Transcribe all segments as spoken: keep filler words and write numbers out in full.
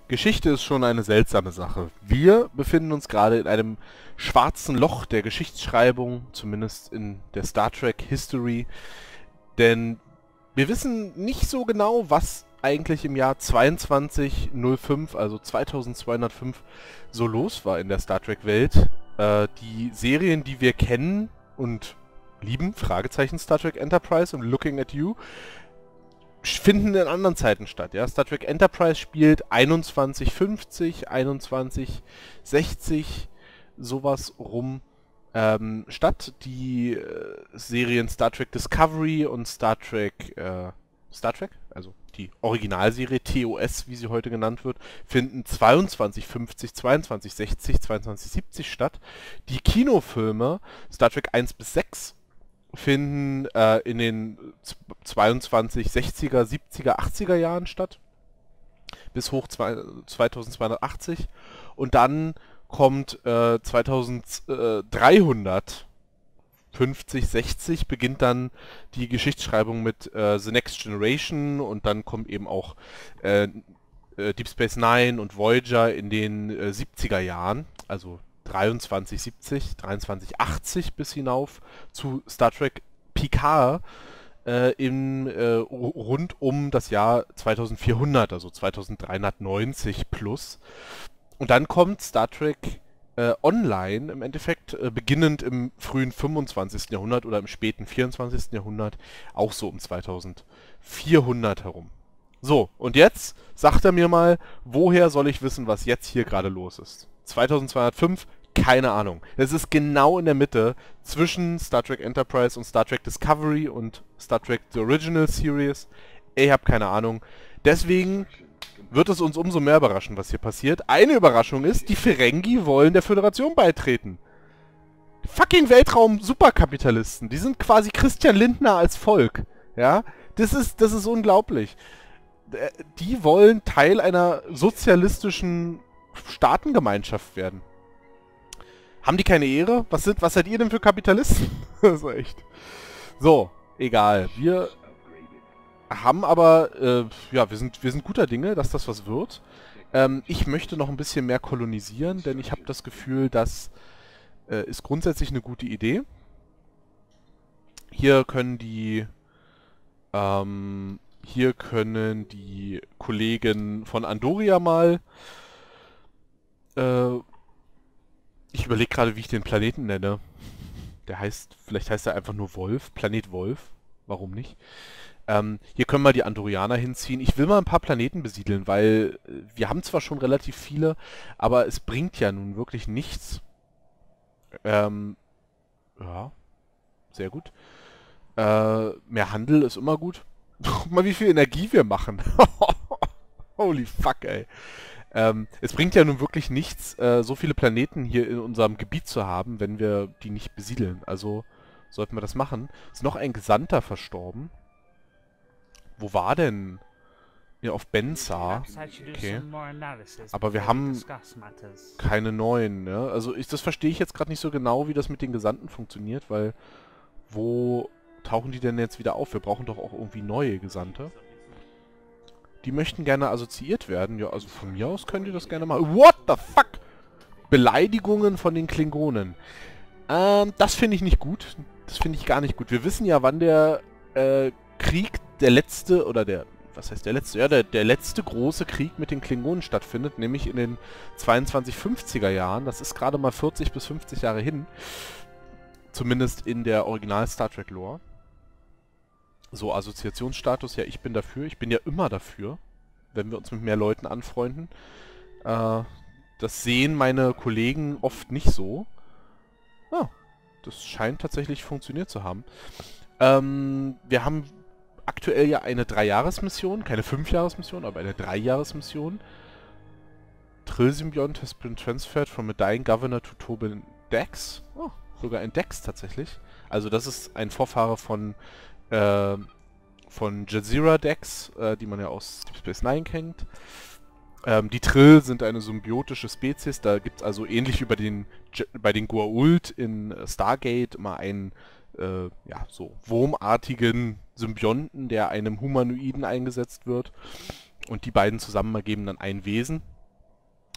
Geschichte ist schon eine seltsame Sache. Wir befinden uns gerade in einem schwarzen Loch der Geschichtsschreibung, zumindest in der Star Trek History, denn wir wissen nicht so genau, was eigentlich im Jahr zweiundzwanzig null fünf, also zweitausendzweihundertfünf, so los war in der Star Trek Welt. Äh, die Serien, die wir kennen und lieben, Fragezeichen Star Trek Enterprise und Looking at You, finden in anderen Zeiten statt. Ja? Star Trek Enterprise spielt einundzwanzig fünfzig, einundzwanzig sechzig, sowas rum ähm, statt. Die äh, Serien Star Trek Discovery und Star Trek äh, Star Trek, also die Originalserie T O S, wie sie heute genannt wird, finden zweiundzwanzig fünfzig, zweiundzwanzig sechzig, zweiundzwanzig siebzig statt. Die Kinofilme Star Trek eins bis sechs finden äh, in den zweiundzwanzig sechziger, siebziger, achtziger Jahren statt, bis hoch zweitausendzweihundertachtzig, und dann kommt äh, zweitausenddreihundert fünfzig, sechzig beginnt dann die Geschichtsschreibung mit äh, The Next Generation, und dann kommt eben auch äh, äh, Deep Space Nine und Voyager in den äh, siebziger Jahren, also dreiundzwanzig siebzig, dreiundzwanzig achtzig bis hinauf zu Star Trek Picard äh, in, äh, rund um das Jahr zweitausendvierhundert, also zweitausenddreihundertneunzig plus. Und dann kommt Star Trek äh, Online im Endeffekt, äh, beginnend im frühen fünfundzwanzigsten Jahrhundert oder im späten vierundzwanzigsten Jahrhundert, auch so um zweitausendvierhundert herum. So, und jetzt sagt er mir mal, woher soll ich wissen, was jetzt hier gerade los ist? zweitausendzweihundertfünf, keine Ahnung. Es ist genau in der Mitte zwischen Star Trek Enterprise und Star Trek Discovery und Star Trek The Original Series. Ich habe keine Ahnung. Deswegen wird es uns umso mehr überraschen, was hier passiert. Eine Überraschung ist, die Ferengi wollen der Föderation beitreten. Fucking Weltraum-Superkapitalisten. Die sind quasi Christian Lindner als Volk. Ja, das ist, das ist unglaublich. Die wollen Teil einer sozialistischen Staatengemeinschaft werden. Haben die keine Ehre? Was sind, was seid ihr denn für Kapitalisten? Das ist echt. So, egal. Wir haben aber, äh, ja, wir sind, wir sind guter Dinge, dass das was wird. Ähm, ich möchte noch ein bisschen mehr kolonisieren, denn ich habe das Gefühl, das äh, ist grundsätzlich eine gute Idee. Hier können die, ähm, hier können die Kollegen von Andoria mal Äh, ich überlege gerade, wie ich den Planeten nenne. Der heißt, vielleicht heißt er einfach nur Wolf, Planet Wolf. Warum nicht? Ähm, hier können wir die Andorianer hinziehen. Ich will mal ein paar Planeten besiedeln, weil äh, wir haben zwar schon relativ viele, aber es bringt ja nun wirklich nichts. Ähm, ja, sehr gut. Äh, mehr Handel ist immer gut. Guck mal, wie viel Energie wir machen. Holy fuck, ey. Ähm, es bringt ja nun wirklich nichts, äh, so viele Planeten hier in unserem Gebiet zu haben, wenn wir die nicht besiedeln. Also sollten wir das machen. Ist noch ein Gesandter verstorben. Wo war denn? Ja, auf Bensar. Okay. Aber wir haben keine neuen, ne? Also ich, das verstehe ich jetzt gerade nicht so genau, wie das mit den Gesandten funktioniert, weil wo tauchen die denn jetzt wieder auf? Wir brauchen doch auch irgendwie neue Gesandte. Die möchten gerne assoziiert werden. Ja, also von mir aus könnt ihr das gerne machen. What the fuck? Beleidigungen von den Klingonen. Ähm, das finde ich nicht gut. Das finde ich gar nicht gut. Wir wissen ja, wann der äh, Krieg, der letzte, oder der, was heißt der letzte? Ja, der, der letzte große Krieg mit den Klingonen stattfindet, nämlich in den zweiundzwanzig fünfziger Jahren. Das ist gerade mal vierzig bis fünfzig Jahre hin. Zumindest in der Original Star Trek Lore. So, Assoziationsstatus, ja, ich bin dafür. Ich bin ja immer dafür, wenn wir uns mit mehr Leuten anfreunden. Äh, das sehen meine Kollegen oft nicht so. Ah, das scheint tatsächlich funktioniert zu haben. Ähm, wir haben aktuell ja eine Dreijahresmission, keine Fünfjahresmission, aber eine Dreijahresmission. Trill-Symbiont has been transferred from a dying governor to Tobin Dex. Oh, sogar ein Dex tatsächlich. Also das ist ein Vorfahre von Äh, von Jazeera Dex, äh, die man ja aus Deep Space Nine kennt. Ähm, die Trill sind eine symbiotische Spezies, da gibt es also ähnlich wie bei den, bei den Goa'uld in Stargate immer einen äh, ja, so wurmartigen Symbionten, der einem Humanoiden eingesetzt wird. Und die beiden zusammen ergeben dann ein Wesen.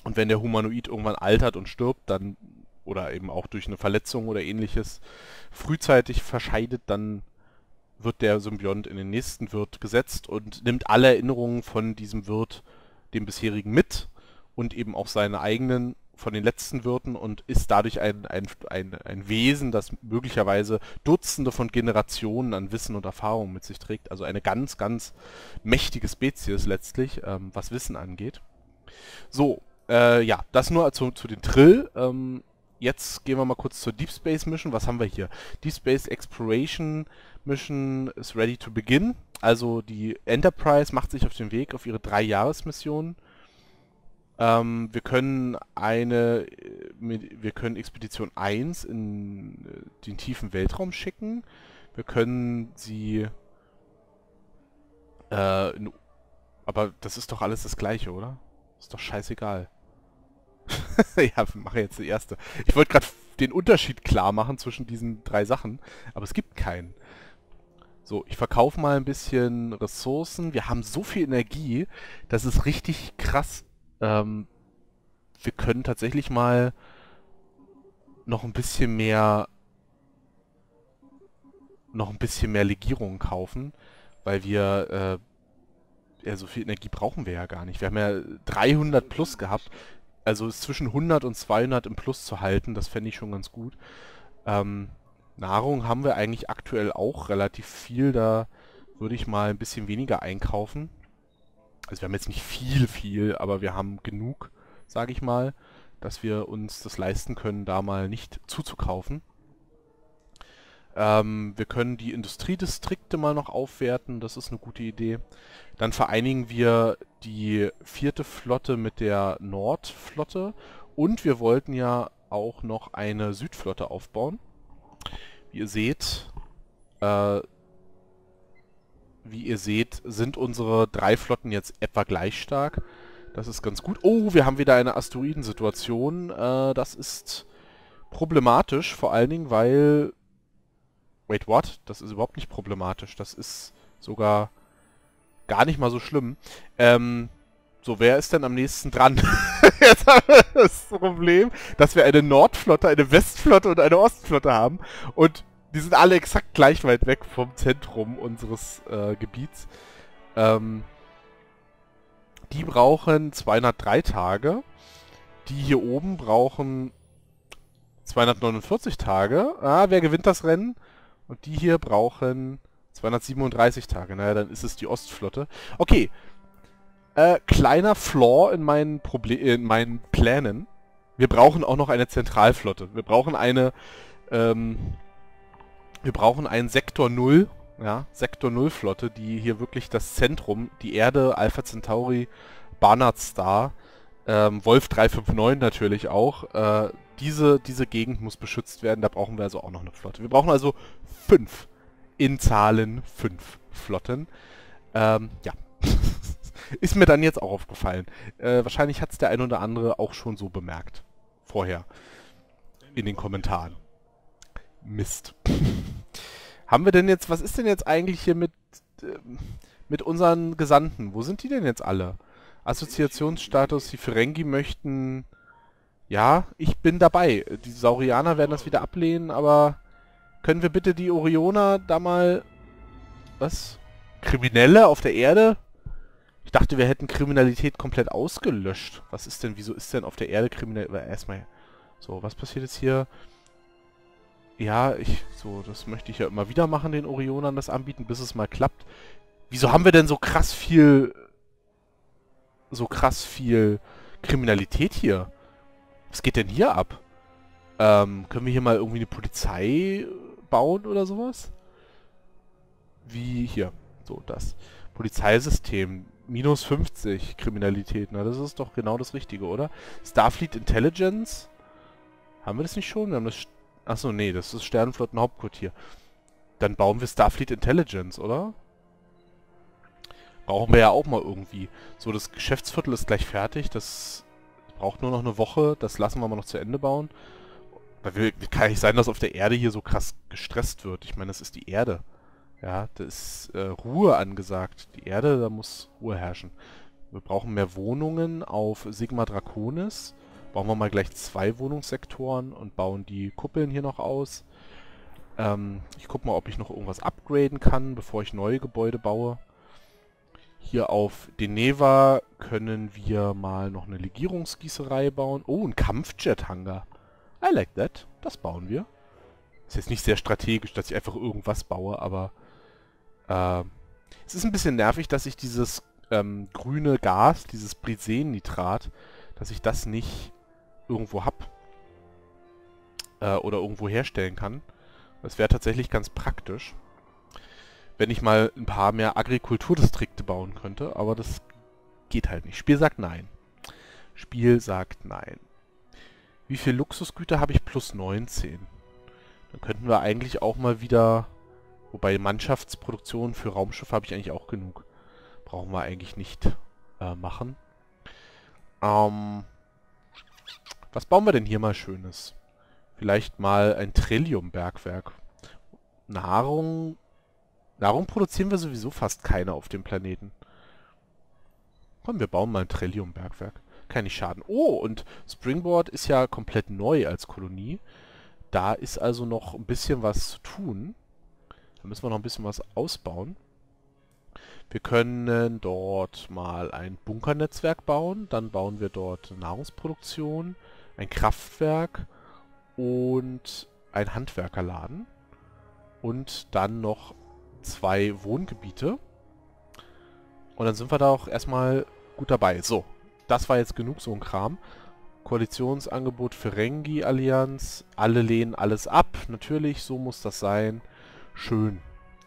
Und wenn der Humanoid irgendwann altert und stirbt, dann, oder eben auch durch eine Verletzung oder ähnliches, frühzeitig verscheidet, dann wird der Symbiont in den nächsten Wirt gesetzt und nimmt alle Erinnerungen von diesem Wirt, dem bisherigen, mit und eben auch seine eigenen von den letzten Wirten und ist dadurch ein, ein, ein, ein Wesen, das möglicherweise Dutzende von Generationen an Wissen und Erfahrung mit sich trägt. Also eine ganz, ganz mächtige Spezies letztlich, ähm, was Wissen angeht. So, äh, ja, das nur zu, zu den Trill. Ähm, jetzt gehen wir mal kurz zur Deep Space Mission. Was haben wir hier? Deep Space Exploration Mission is ready to begin. Also die Enterprise macht sich auf den Weg auf ihre Drei-Jahres-Mission. Ähm, wir können eine, wir können Expedition eins in den tiefen Weltraum schicken. Wir können sie, äh, in, aber das ist doch alles das Gleiche, oder? Ist doch scheißegal. Ja, wir machen jetzt die erste. Ich wollte gerade den Unterschied klar machen zwischen diesen drei Sachen, aber es gibt keinen. So, ich verkaufe mal ein bisschen Ressourcen. Wir haben so viel Energie, das ist richtig krass. Ähm, wir können tatsächlich mal noch ein bisschen mehr noch ein bisschen mehr Legierungen kaufen, weil wir äh, ja, so viel Energie brauchen wir ja gar nicht. Wir haben ja dreihundert plus gehabt. Also es zwischen hundert und zweihundert im Plus zu halten, das fände ich schon ganz gut. Ähm, Nahrung haben wir eigentlich aktuell auch relativ viel. Da würde ich mal ein bisschen weniger einkaufen. Also wir haben jetzt nicht viel, viel, aber wir haben genug, sage ich mal, dass wir uns das leisten können, da mal nicht zuzukaufen. Ähm, wir können die Industriedistrikte mal noch aufwerten, das ist eine gute Idee. Dann vereinigen wir die vierte Flotte mit der Nordflotte und wir wollten ja auch noch eine Südflotte aufbauen. Wie ihr seht, äh, wie ihr seht, sind unsere drei Flotten jetzt etwa gleich stark. Das ist ganz gut. Oh, wir haben wieder eine Asteroidensituation. Äh, das ist problematisch, vor allen Dingen, weil... Wait, what? Das ist überhaupt nicht problematisch. Das ist sogar gar nicht mal so schlimm. Ähm, so, wer ist denn am nächsten dran? Jetzt haben wir das Problem, dass wir eine Nordflotte, eine Westflotte und eine Ostflotte haben. Und die sind alle exakt gleich weit weg vom Zentrum unseres äh, Gebiets. Ähm, die brauchen zweihundertdrei Tage. Die hier oben brauchen zweihundertneunundvierzig Tage. Ah, wer gewinnt das Rennen? Und die hier brauchen zweihundertsiebenunddreißig Tage. Naja, dann ist es die Ostflotte. Okay. Äh, kleiner Flaw in meinen, Proble in meinen Plänen. Wir brauchen auch noch eine Zentralflotte. Wir brauchen eine, ähm, wir brauchen einen Sektor null, ja, Sektor null Flotte, die hier wirklich das Zentrum, die Erde, Alpha Centauri, Barnard Star, ähm, Wolf drei fünf neun natürlich auch, äh, diese, diese Gegend muss beschützt werden, da brauchen wir also auch noch eine Flotte. Wir brauchen also fünf, in Zahlen fünf Flotten. Ähm, ja. Ist mir dann jetzt auch aufgefallen. Äh, wahrscheinlich hat es der ein oder andere auch schon so bemerkt. Vorher. In den Kommentaren. Mist. Haben wir denn jetzt, was ist denn jetzt eigentlich hier mit, äh, mit unseren Gesandten? Wo sind die denn jetzt alle? Assoziationsstatus, die Ferengi möchten... Ja, ich bin dabei. Die Saurianer werden das wieder ablehnen, aber können wir bitte die Orioner da mal... Was? Kriminelle auf der Erde? Ich dachte, wir hätten Kriminalität komplett ausgelöscht. Was ist denn, wieso ist denn auf der Erde Kriminalität... Erstmal... So, was passiert jetzt hier? Ja, ich... So, das möchte ich ja immer wieder machen, den Orionern das anbieten, bis es mal klappt. Wieso haben wir denn so krass viel... So krass viel Kriminalität hier? Was geht denn hier ab? Ähm, können wir hier mal irgendwie eine Polizei bauen oder sowas? Wie hier. So, das. Polizeisystem. Minus fünfzig Kriminalität. Na, das ist doch genau das Richtige, oder? Starfleet Intelligence? Haben wir das nicht schon? Wir haben das... Achso, nee, das ist Sternenflotten-Hauptquartier. Dann bauen wir Starfleet Intelligence, oder? Brauchen wir ja auch mal irgendwie. So, das Geschäftsviertel ist gleich fertig. Das braucht nur noch eine Woche. Das lassen wir mal noch zu Ende bauen. Weil wir, kann nicht sein, dass auf der Erde hier so krass gestresst wird. Ich meine, das ist die Erde. Ja, da ist äh, Ruhe angesagt. Die Erde, da muss Ruhe herrschen. Wir brauchen mehr Wohnungen auf Sigma Draconis. Bauen wir mal gleich zwei Wohnungssektoren und bauen die Kuppeln hier noch aus. Ähm, ich gucke mal, ob ich noch irgendwas upgraden kann, bevor ich neue Gebäude baue. Hier auf Deneva können wir mal noch eine Legierungsgießerei bauen. Oh, ein Kampfjet-Hangar. I like that. Das bauen wir. Ist jetzt nicht sehr strategisch, dass ich einfach irgendwas baue, aber äh, es ist ein bisschen nervig, dass ich dieses ähm, grüne Gas, dieses Brisennitrat, dass ich das nicht irgendwo hab äh, oder irgendwo herstellen kann. Das wäre tatsächlich ganz praktisch, wenn ich mal ein paar mehr Agrikulturdistrikte bauen könnte, aber das geht halt nicht. Spiel sagt nein. Spiel sagt nein. Wie viel Luxusgüter habe ich? Plus neunzehn. Dann könnten wir eigentlich auch mal wieder... Wobei Mannschaftsproduktion für Raumschiffe habe ich eigentlich auch genug. Brauchen wir eigentlich nicht äh, machen. Ähm, was bauen wir denn hier mal Schönes? Vielleicht mal ein Trillium-Bergwerk. Nahrung... Nahrung produzieren wir sowieso fast keine auf dem Planeten. Komm, wir bauen mal ein Trillium-Bergwerk. Kann nicht schaden. Oh, und Springboard ist ja komplett neu als Kolonie. Da ist also noch ein bisschen was zu tun. Da müssen wir noch ein bisschen was ausbauen. Wir können dort mal ein Bunkernetzwerk bauen. Dann bauen wir dort Nahrungsproduktion, ein Kraftwerk und ein Handwerkerladen. Und dann noch zwei Wohngebiete. Und dann sind wir da auch erstmal gut dabei. So, das war jetzt genug so ein Kram. Koalitionsangebot Ferengi-Allianz. Alle lehnen alles ab. Natürlich, so muss das sein. Schön.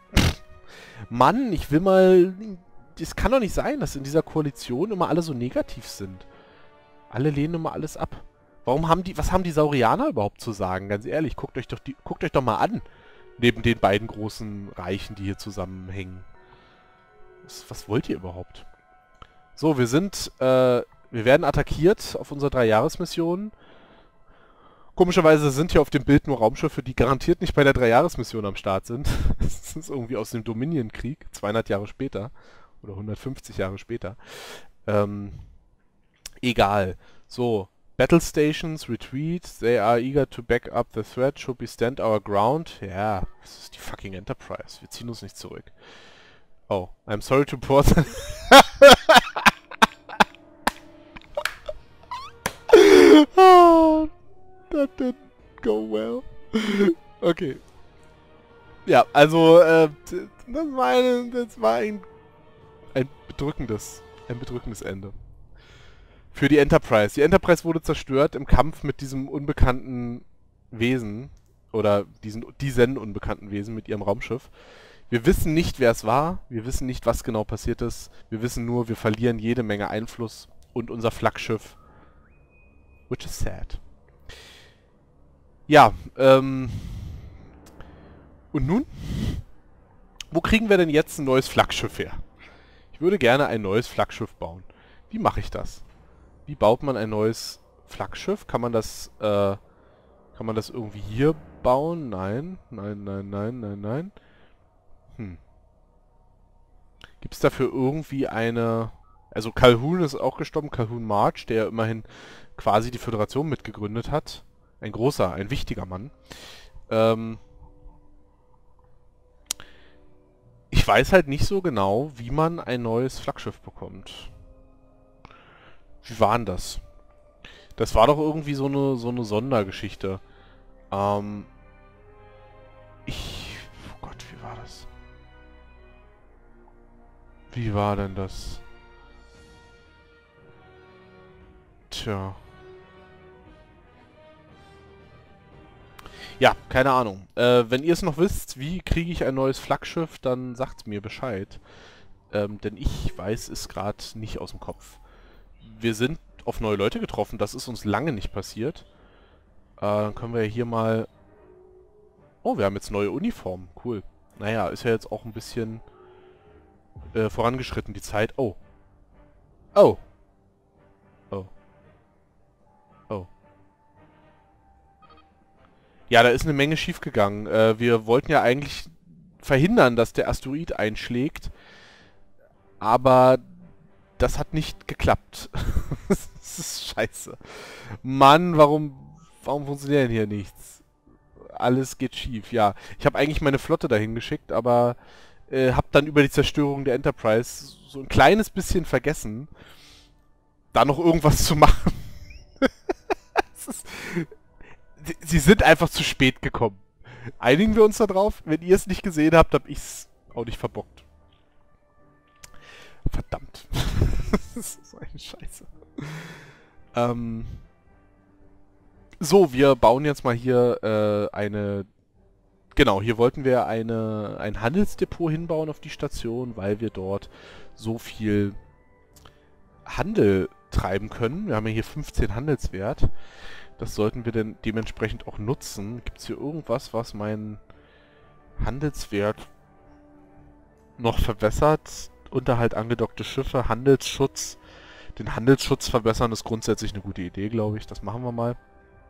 Mann, ich will mal... Das kann doch nicht sein, dass in dieser Koalition immer alle so negativ sind. Alle lehnen immer alles ab. Warum haben die... Was haben die Saurianer überhaupt zu sagen? Ganz ehrlich, guckt euch doch, die, guckt euch doch mal an. Neben den beiden großen Reichen, die hier zusammenhängen. Was, was wollt ihr überhaupt? So, wir sind... Äh, wir werden attackiert auf unserer Drei-Jahres-Mission. Komischerweise sind hier auf dem Bild nur Raumschiffe, die garantiert nicht bei der Drei-Jahres-Mission am Start sind. Das ist irgendwie aus dem Dominion-Krieg, zweihundert Jahre später. Oder hundertfünfzig Jahre später. Ähm, egal. So, Battle Stations, Retreat, they are eager to back up the threat, should we stand our ground? Ja, das ist die fucking Enterprise. Wir ziehen uns nicht zurück. Oh, I'm sorry to report... Oh, that didn't go well. Okay. Ja, also, äh, das war, eine, das war ein, ein bedrückendes, ein bedrückendes Ende. Für die Enterprise. Die Enterprise wurde zerstört im Kampf mit diesem unbekannten Wesen. Oder diesen, diesen unbekannten Wesen mit ihrem Raumschiff. Wir wissen nicht, wer es war. Wir wissen nicht, was genau passiert ist. Wir wissen nur, wir verlieren jede Menge Einfluss. Und unser Flaggschiff. Which is sad. Ja, ähm... Und nun? Wo kriegen wir denn jetzt ein neues Flaggschiff her? Ich würde gerne ein neues Flaggschiff bauen. Wie mache ich das? Wie baut man ein neues Flaggschiff? Kann man das, äh... Kann man das irgendwie hier bauen? Nein. Nein, nein, nein, nein, nein. Hm. Gibt es dafür irgendwie eine... Also Calhoun ist auch gestorben, Calhoun March, der immerhin quasi die Föderation mitgegründet hat. Ein großer, ein wichtiger Mann. Ähm... Ich weiß halt nicht so genau, wie man ein neues Flaggschiff bekommt. Wie war denn das? Das war doch irgendwie so eine, so eine Sondergeschichte. Ähm... Ich... Oh Gott, wie war das? Wie war denn das? Tja. Ja, keine Ahnung. Äh, wenn ihr es noch wisst, wie kriege ich ein neues Flaggschiff, dann sagt mir Bescheid. Ähm, denn ich weiß es gerade nicht aus dem Kopf. Wir sind auf neue Leute getroffen, das ist uns lange nicht passiert. Äh, dann können wir hier mal... Oh, wir haben jetzt neue Uniformen. Cool. Naja, ist ja jetzt auch ein bisschen äh, vorangeschritten, die Zeit. Oh. Oh. Oh. Oh. Ja, da ist eine Menge schiefgegangen. Äh, wir wollten ja eigentlich verhindern, dass der Asteroid einschlägt. Aber das hat nicht geklappt. Das ist scheiße. Mann, warum, warum funktioniert denn hier nichts? Alles geht schief, ja. Ich habe eigentlich meine Flotte dahin geschickt, aber äh, habe dann über die Zerstörung der Enterprise so ein kleines bisschen vergessen, da noch irgendwas zu machen. Es ist, sie, sie sind einfach zu spät gekommen. Einigen wir uns da drauf? Wenn ihr es nicht gesehen habt, hab ich's auch nicht verbockt. Verdammt. Das ist so eine Scheiße. Ähm, so, wir bauen jetzt mal hier äh, eine... Genau, hier wollten wir eine, ein Handelsdepot hinbauen auf die Station, weil wir dort so viel Handel treiben können. Wir haben ja hier fünfzehn Handelswert. Das sollten wir dann dementsprechend auch nutzen. Gibt es hier irgendwas, was meinen Handelswert noch verbessert? Unterhalt angedockte Schiffe, Handelsschutz. Den Handelsschutz verbessern ist grundsätzlich eine gute Idee, glaube ich. Das machen wir mal.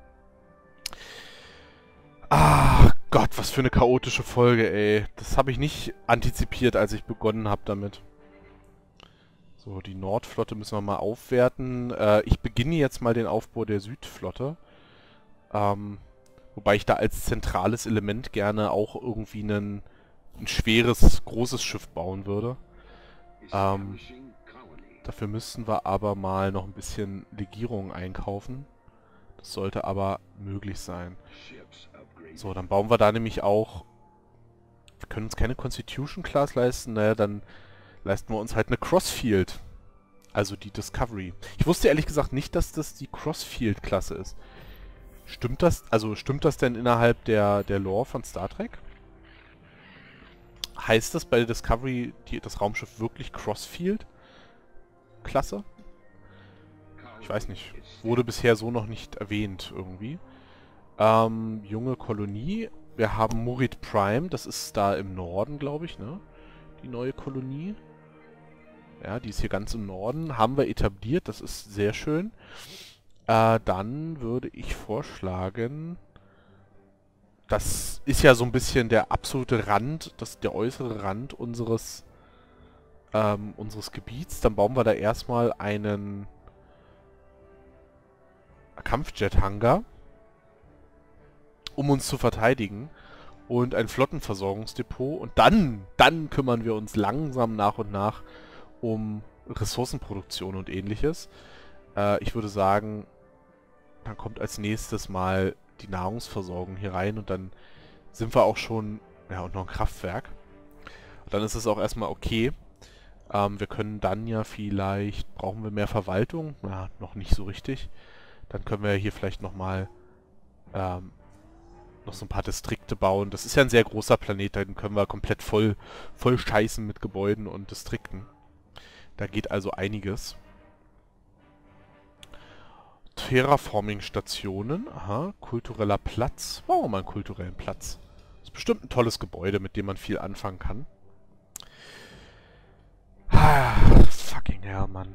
Ah, Gott, was für eine chaotische Folge, ey. Das habe ich nicht antizipiert, als ich begonnen habe damit. So, die Nordflotte müssen wir mal aufwerten. Äh, ich beginne jetzt mal den Aufbau der Südflotte. Ähm, wobei ich da als zentrales Element gerne auch irgendwie einen, ein schweres, großes Schiff bauen würde. Ähm, dafür müssten wir aber mal noch ein bisschen Legierungen einkaufen. Das sollte aber möglich sein. So, dann bauen wir da nämlich auch... Wir können uns keine Constitution Class leisten, naja, dann leisten wir uns halt eine Crossfield. Also die Discovery. Ich wusste ehrlich gesagt nicht, dass das die Crossfield-Klasse ist. Stimmt das, also stimmt das denn innerhalb der, der Lore von Star Trek? Heißt das bei der Discovery die, das Raumschiff wirklich Crossfield-Klasse? Ich weiß nicht. Wurde bisher so noch nicht erwähnt irgendwie. Ähm, junge Kolonie. Wir haben Murid Prime. Das ist da im Norden, glaube ich, ne? Die neue Kolonie. Ja, die ist hier ganz im Norden. Haben wir etabliert. Das ist sehr schön. Äh, dann würde ich vorschlagen... Das ist ja so ein bisschen der absolute Rand, das, der äußere Rand unseres, ähm, unseres Gebiets. Dann bauen wir da erstmal einen Kampfjet-Hangar, um uns zu verteidigen. Und ein Flottenversorgungsdepot. Und dann, dann kümmern wir uns langsam nach und nach um Ressourcenproduktion und ähnliches. Äh, ich würde sagen, dann kommt als nächstes mal die Nahrungsversorgung hier rein und dann sind wir auch schon, ja, und noch ein Kraftwerk. Und dann ist es auch erstmal okay. Ähm, wir können dann ja vielleicht, brauchen wir mehr Verwaltung? Na, noch nicht so richtig. Dann können wir hier vielleicht nochmal ähm, noch so ein paar Distrikte bauen. Das ist ja ein sehr großer Planet, dann können wir komplett voll, voll scheißen mit Gebäuden und Distrikten. Da geht also einiges. Terraforming-Stationen. Aha, kultureller Platz. Machen wir mal einen kulturellen Platz. Das ist bestimmt ein tolles Gebäude, mit dem man viel anfangen kann. Ah, fucking hell, Mann.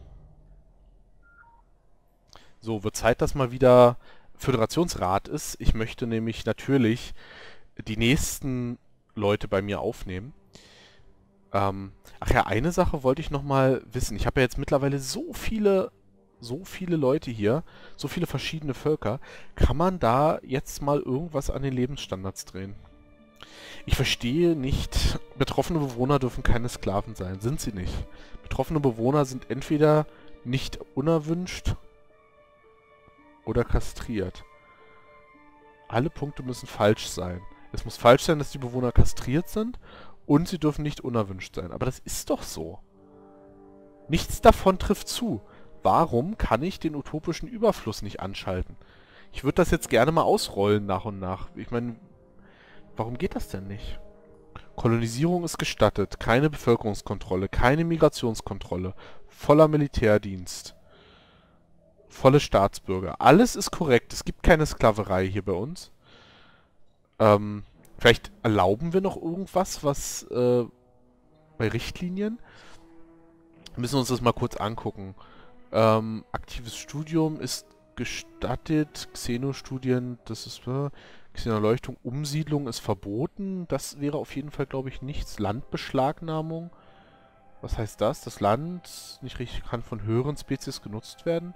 So, wird Zeit, dass mal wieder Föderationsrat ist. Ich möchte nämlich natürlich die nächsten Leute bei mir aufnehmen. Ähm, ach ja, eine Sache wollte ich noch mal wissen. Ich habe ja jetzt mittlerweile so viele... so viele Leute hier, so viele verschiedene Völker, kann man da jetzt mal irgendwas an den Lebensstandards drehen? Ich verstehe nicht, betroffene Bewohner dürfen keine Sklaven sein. Sind sie nicht. Betroffene Bewohner sind entweder nicht unerwünscht oder kastriert. Alle Punkte müssen falsch sein. Es muss falsch sein, dass die Bewohner kastriert sind und sie dürfen nicht unerwünscht sein. Aber das ist doch so. Nichts davon trifft zu. Warum kann ich den utopischen Überfluss nicht anschalten? Ich würde das jetzt gerne mal ausrollen nach und nach. Ich meine, warum geht das denn nicht? Kolonisierung ist gestattet, keine Bevölkerungskontrolle, keine Migrationskontrolle, voller Militärdienst, volle Staatsbürger. Alles ist korrekt, es gibt keine Sklaverei hier bei uns. Ähm, vielleicht erlauben wir noch irgendwas, was äh, bei Richtlinien? Wir müssen uns das mal kurz angucken. Ähm, aktives Studium ist gestattet, Xenostudien, das ist äh, Xenerleuchtung, Umsiedlung ist verboten, das wäre auf jeden Fall, glaube ich, nichts. Landbeschlagnahmung Was heißt das? Das Land nicht richtig kann von höheren Spezies genutzt werden.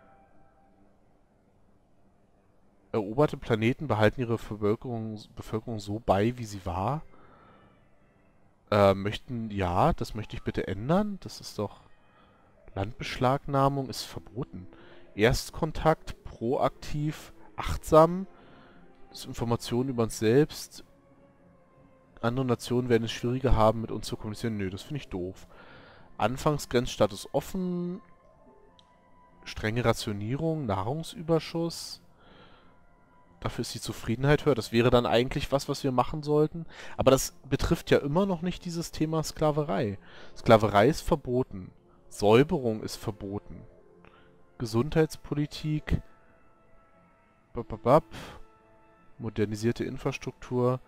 Eroberte Planeten behalten ihre Bevölkerung, Bevölkerung so bei, wie sie war. Äh, möchten, ja, das möchte ich bitte ändern. Das ist doch... Landbeschlagnahmung ist verboten. Erstkontakt, proaktiv, achtsam. Das ist Informationen über uns selbst. Andere Nationen werden es schwieriger haben, mit uns zu kommunizieren. Nö, das finde ich doof. Anfangsgrenzstatus offen. Strenge Rationierung, Nahrungsüberschuss. Dafür ist die Zufriedenheit höher. Das wäre dann eigentlich was, was wir machen sollten. Aber das betrifft ja immer noch nicht dieses Thema Sklaverei. Sklaverei ist verboten. Säuberung ist verboten. Gesundheitspolitik. Bababab. Modernisierte Infrastruktur.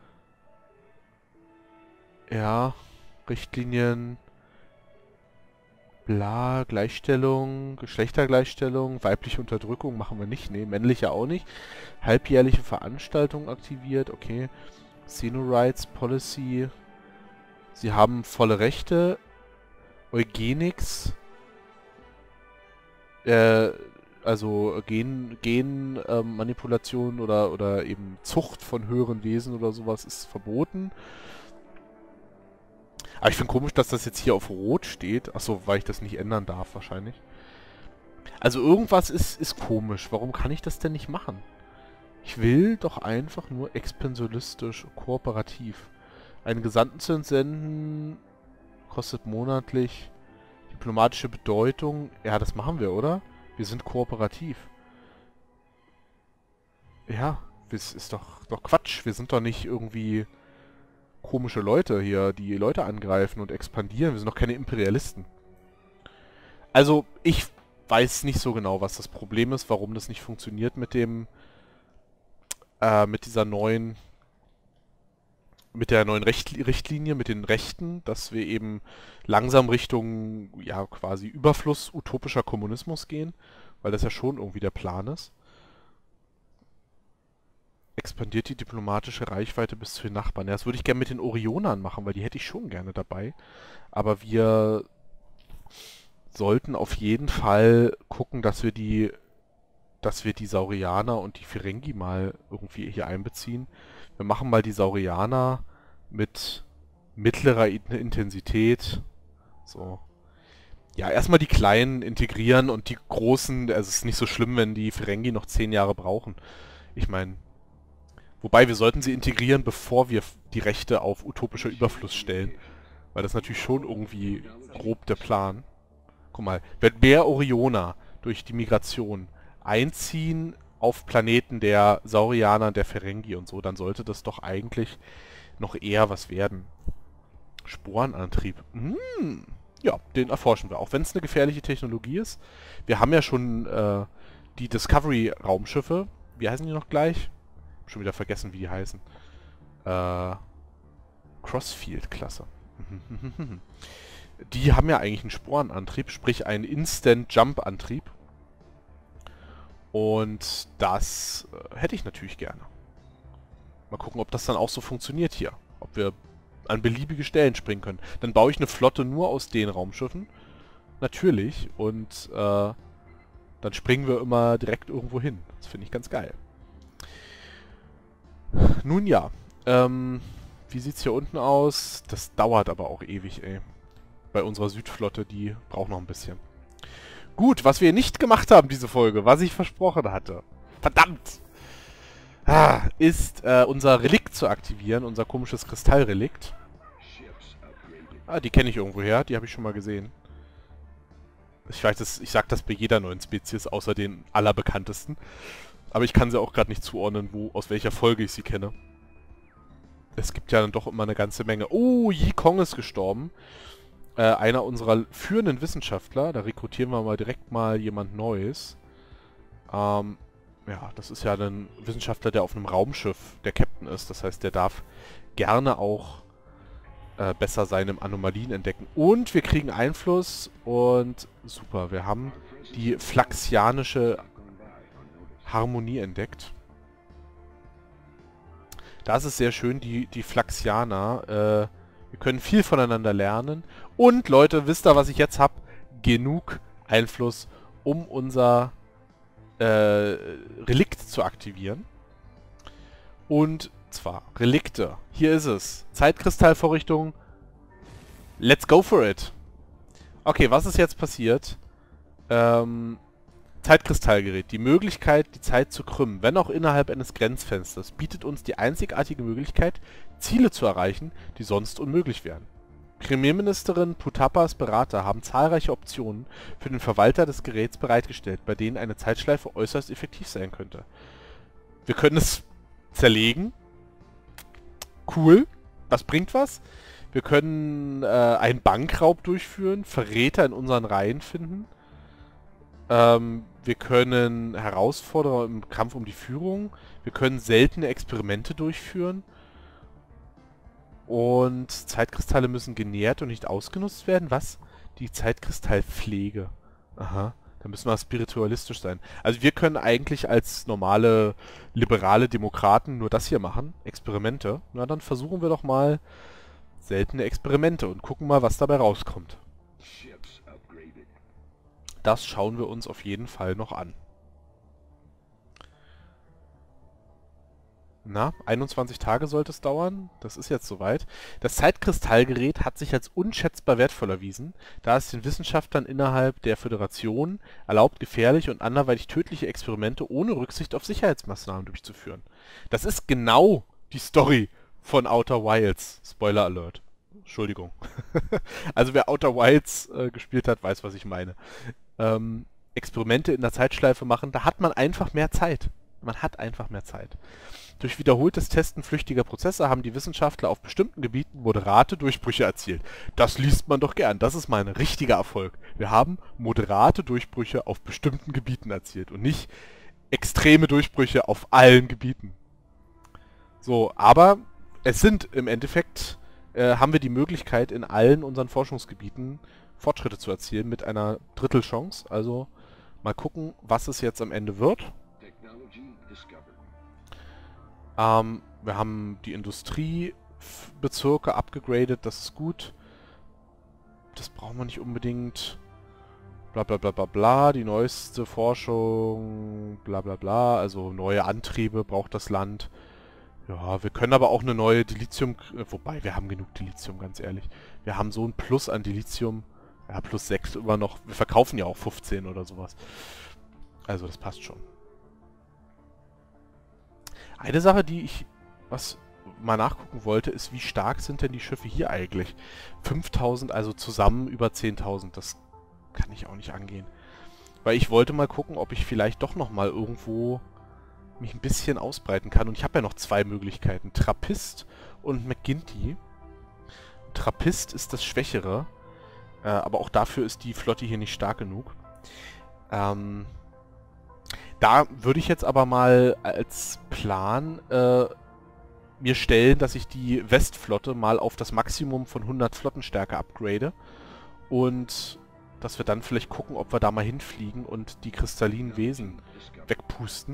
Ja. Richtlinien. Bla, Gleichstellung, Geschlechtergleichstellung, weibliche Unterdrückung machen wir nicht, nee, männliche auch nicht. Halbjährliche Veranstaltungen aktiviert, okay. Xenorights Policy. Sie haben volle Rechte. Eugenics. Äh, also Gen, Gen ähm, Manipulation oder, oder eben Zucht von höheren Wesen oder sowas ist verboten. Aber ich finde komisch, dass das jetzt hier auf Rot steht. Achso, weil ich das nicht ändern darf wahrscheinlich. Also irgendwas ist, ist komisch. Warum kann ich das denn nicht machen? Ich will doch einfach nur expansionistisch, kooperativ. Einen Gesandten zu entsenden kostet monatlich diplomatische Bedeutung. Ja, das machen wir, oder? Wir sind kooperativ. Ja, das ist doch, doch Quatsch. Wir sind doch nicht irgendwie... komische Leute hier, die Leute angreifen und expandieren. Wir sind doch keine Imperialisten. Also, ich weiß nicht so genau, was das Problem ist, warum das nicht funktioniert mit dem, äh, mit dieser neuen, mit der neuen Recht Richtlinie, mit den Rechten, dass wir eben langsam Richtung, ja, quasi Überfluss utopischer Kommunismus gehen, weil das ja schon irgendwie der Plan ist. Expandiert die diplomatische Reichweite bis zu den Nachbarn. Ja, das würde ich gerne mit den Orionern machen, weil die hätte ich schon gerne dabei. Aber wir sollten auf jeden Fall gucken, dass wir die, dass wir die Saurianer und die Ferengi mal irgendwie hier einbeziehen. Wir machen mal die Saurianer mit mittlerer Intensität. So. Ja, erstmal die Kleinen integrieren und die Großen, also es ist nicht so schlimm, wenn die Ferengi noch zehn Jahre brauchen. Ich meine, wobei, wir sollten sie integrieren, bevor wir die Rechte auf utopischer Überfluss stellen. Weil das ist natürlich schon irgendwie grob der Plan. Guck mal, wenn mehr Orioner durch die Migration einziehen auf Planeten der Saurianer, der Ferengi und so, dann sollte das doch eigentlich noch eher was werden. Sporenantrieb. Hm. Ja, den erforschen wir. Auch wenn es eine gefährliche Technologie ist. Wir haben ja schon äh, die Discovery-Raumschiffe. Wie heißen die noch gleich? Schon wieder vergessen, wie die heißen. Äh, Crossfield-Klasse. Die haben ja eigentlich einen Sporenantrieb, sprich einen Instant-Jump-Antrieb. Und das äh, hätte ich natürlich gerne. Mal gucken, ob das dann auch so funktioniert hier. Ob wir an beliebige Stellen springen können. Dann baue ich eine Flotte nur aus den Raumschiffen. Natürlich. Und äh, dann springen wir immer direkt irgendwo hin. Das finde ich ganz geil. Nun ja, ähm, wie sieht's hier unten aus? Das dauert aber auch ewig, ey. Bei unserer Südflotte, die braucht noch ein bisschen. Gut, was wir nicht gemacht haben, diese Folge, was ich versprochen hatte. Verdammt! Ah, ist äh, unser Relikt zu aktivieren, unser komisches Kristallrelikt. Ah, die kenne ich irgendwoher, die habe ich schon mal gesehen. Ich weiß, das, ich sag das bei jeder neuen Spezies, außer den allerbekanntesten. Aber ich kann sie auch gerade nicht zuordnen, wo, aus welcher Folge ich sie kenne. Es gibt ja dann doch immer eine ganze Menge. Oh, Yi Kong ist gestorben. Äh, einer unserer führenden Wissenschaftler. Da rekrutieren wir mal direkt mal jemand Neues. Ähm, ja, das ist ja ein Wissenschaftler, der auf einem Raumschiff der Captain ist. Das heißt, der darf gerne auch äh, besser seine Anomalien entdecken. Und wir kriegen Einfluss und super, wir haben die flaxianische Harmonie entdeckt. Das ist sehr schön, die, die Flaxianer. Äh, wir können viel voneinander lernen Und Leute, wisst ihr, was ich jetzt habe? Genug Einfluss, um unser äh, Relikt zu aktivieren. Und zwar Relikte. Hier ist es. Zeitkristallvorrichtung. Let's go for it. Okay, was ist jetzt passiert? Ähm, Zeitkristallgerät. Die Möglichkeit, die Zeit zu krümmen, wenn auch innerhalb eines Grenzfensters, bietet uns die einzigartige Möglichkeit, Ziele zu erreichen, die sonst unmöglich wären. Premierministerin Putapas Berater haben zahlreiche Optionen für den Verwalter des Geräts bereitgestellt, bei denen eine Zeitschleife äußerst effektiv sein könnte. Wir können es zerlegen. Cool. Das bringt was. Wir können äh, einen Bankraub durchführen, Verräter in unseren Reihen finden. Ähm, wir können Herausforderer im Kampf um die Führung. Wir können seltene Experimente durchführen. Und Zeitkristalle müssen genährt und nicht ausgenutzt werden. Was? Die Zeitkristallpflege. Aha. Da müssen wir spiritualistisch sein. Also wir können eigentlich als normale, liberale Demokraten nur das hier machen. Experimente. Na, dann versuchen wir doch mal seltene Experimente und gucken mal, was dabei rauskommt. Das schauen wir uns auf jeden Fall noch an. Na, einundzwanzig Tage sollte es dauern. Das ist jetzt soweit. Das Zeitkristallgerät hat sich als unschätzbar wertvoll erwiesen, da es den Wissenschaftlern innerhalb der Föderation erlaubt, gefährliche und anderweitig tödliche Experimente ohne Rücksicht auf Sicherheitsmaßnahmen durchzuführen. Das ist genau die Story von Outer Wilds. Spoiler Alert. Entschuldigung. Also wer Outer Wilds äh, gespielt hat, weiß, was ich meine. Ähm, Experimente in der Zeitschleife machen, da hat man einfach mehr Zeit. Man hat einfach mehr Zeit. Durch wiederholtes Testen flüchtiger Prozesse haben die Wissenschaftler auf bestimmten Gebieten moderate Durchbrüche erzielt. Das liest man doch gern. Das ist mal ein richtiger Erfolg. Wir haben moderate Durchbrüche auf bestimmten Gebieten erzielt und nicht extreme Durchbrüche auf allen Gebieten. So, aber es sind im Endeffekt, äh, haben wir die Möglichkeit, in allen unseren Forschungsgebieten Fortschritte zu erzielen mit einer Drittelchance. Also mal gucken, was es jetzt am Ende wird. Ähm, wir haben die Industriebezirke abgegradet, das ist gut. Das brauchen wir nicht unbedingt. Bla bla bla bla bla, die neueste Forschung, bla bla bla, also neue Antriebe braucht das Land. Ja, wir können aber auch eine neue Dilithium, äh, wobei, wir haben genug Dilithium, ganz ehrlich. Wir haben so ein Plus an Dilithium, ja, plus sechs immer noch, wir verkaufen ja auch fünfzehn oder sowas. Also das passt schon. Eine Sache, die ich was mal nachgucken wollte, ist, wie stark sind denn die Schiffe hier eigentlich? fünftausend, also zusammen über zehntausend, das kann ich auch nicht angehen. Weil ich wollte mal gucken, ob ich vielleicht doch noch mal irgendwo mich ein bisschen ausbreiten kann. Und ich habe ja noch zwei Möglichkeiten, Trappist und McGinty. Trappist ist das Schwächere, äh, aber auch dafür ist die Flotte hier nicht stark genug. Ähm... Da würde ich jetzt aber mal als Plan äh, mir stellen, dass ich die Westflotte mal auf das Maximum von hundert Flottenstärke upgrade und dass wir dann vielleicht gucken, ob wir da mal hinfliegen und die kristallinen Wesen wegpusten,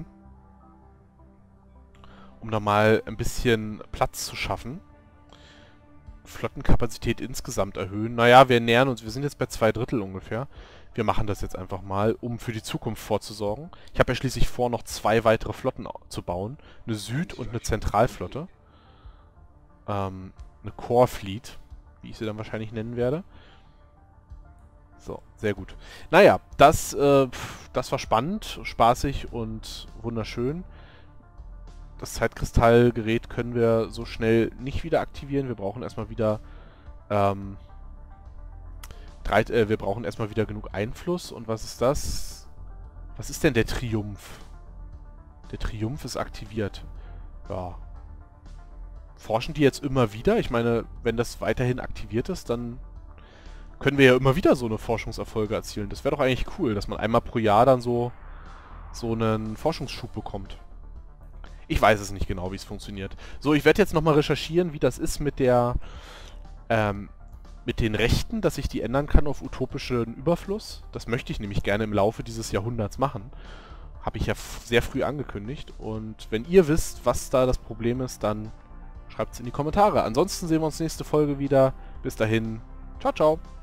um da mal ein bisschen Platz zu schaffen. Flottenkapazität insgesamt erhöhen. Naja, wir nähern uns, wir sind jetzt bei zwei Drittel ungefähr. Wir machen das jetzt einfach mal, um für die Zukunft vorzusorgen. Ich habe ja schließlich vor, noch zwei weitere Flotten zu bauen. Eine Süd- und eine Zentralflotte. Ähm, eine Core Fleet, wie ich sie dann wahrscheinlich nennen werde. So, sehr gut. Naja, das, äh, das war spannend, spaßig und wunderschön. Das Zeitkristallgerät können wir so schnell nicht wieder aktivieren. Wir brauchen erstmal wieder... Ähm, Drei, äh, wir brauchen erstmal wieder genug Einfluss. Und was ist das? Was ist denn der Triumph? Der Triumph ist aktiviert. Ja. Forschen die jetzt immer wieder? Ich meine, wenn das weiterhin aktiviert ist, dann können wir ja immer wieder so eine Forschungserfolge erzielen. Das wäre doch eigentlich cool, dass man einmal pro Jahr dann so, so einen Forschungsschub bekommt. Ich weiß es nicht genau, wie es funktioniert. So, ich werde jetzt nochmal recherchieren, wie das ist mit der... Ähm, mit den Rechten, dass ich die ändern kann auf utopischen Überfluss. Das möchte ich nämlich gerne im Laufe dieses Jahrhunderts machen. Habe ich ja sehr früh angekündigt. Und wenn ihr wisst, was da das Problem ist, dann schreibt es in die Kommentare. Ansonsten sehen wir uns nächste Folge wieder. Bis dahin. Ciao, ciao.